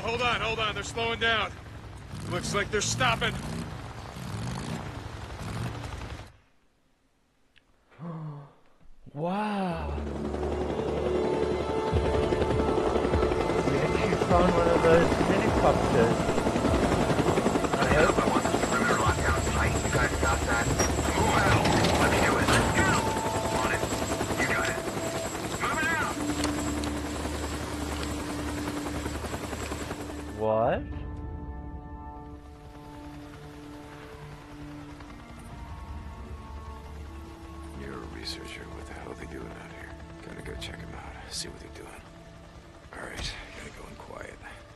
hold on. They're slowing down. Looks like they're stopping. Wow. We actually found one of those helicopters. I hope. I want this perimeter lockdown tight. You guys got that? Move out. Let me do it. Let's go. On it. You got it. Move it out. What? You're a researcher. What the hell are they doing out here? Gotta go check them out. See what they're doing. Alright, gotta go in quiet.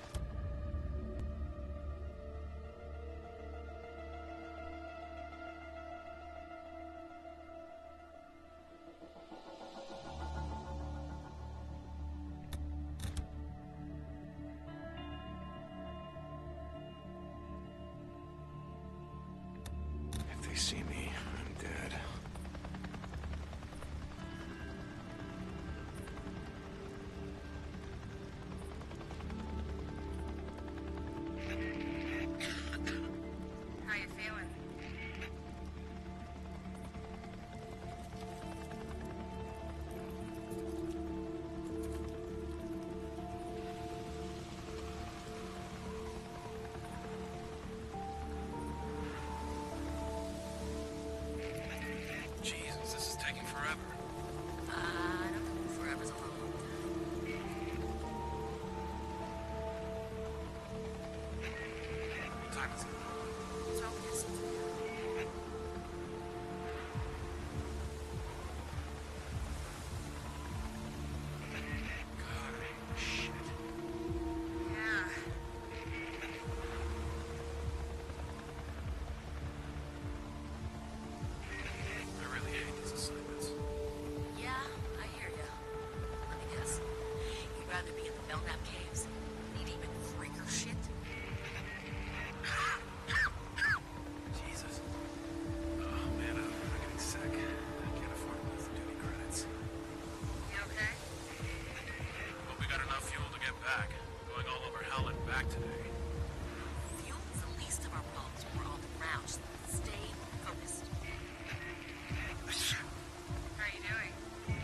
If they see me, I'm dead. How you feeling? Jesus, this is taking forever. I don't think forever's a long What time is it? It's all yes. God, shit. Yeah. I really hate these assignments. Yeah, I hear ya. Let me guess. You'd rather be in the Belknap caves? Need even freaker shit? Jesus. Oh man, I'm getting sick. I can't afford to lose the duty credits. You okay? Hope we got enough fuel to get back. Going all over hell and back today. Fuel is the least of our problems when we're on the ground. Just stay focused. How are you doing?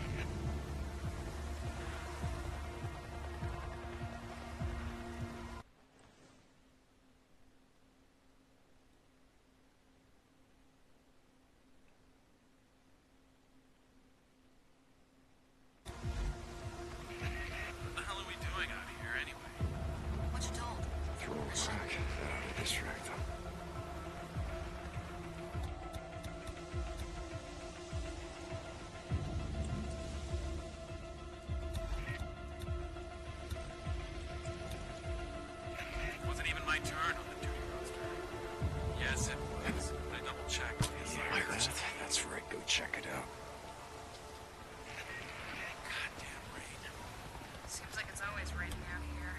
What the hell are we doing out here anyway? What you told? Throw a rock. That ought to distract them. Wasn't even my turn on the duty roster. Yes, it was. I double checked. That's right. Go check it out. Goddamn rain. Seems like it's always raining out here.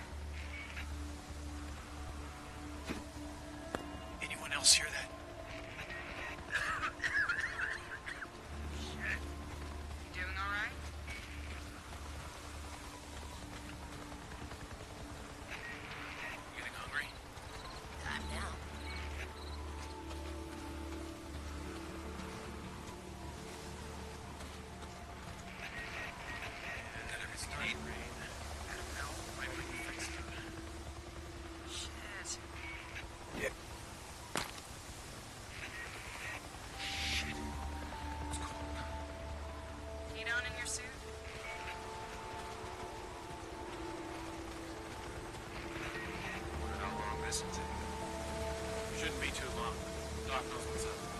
Anyone else hear that? Shit. You doing all right? Getting hungry? I'm down. That if it's not rain, I don't know. Might be fixed. Shit. Yeah. Shit. It's cold. Heat on in your suit? Wonder how long this will take. Shouldn't be too long. Doc knows what's up.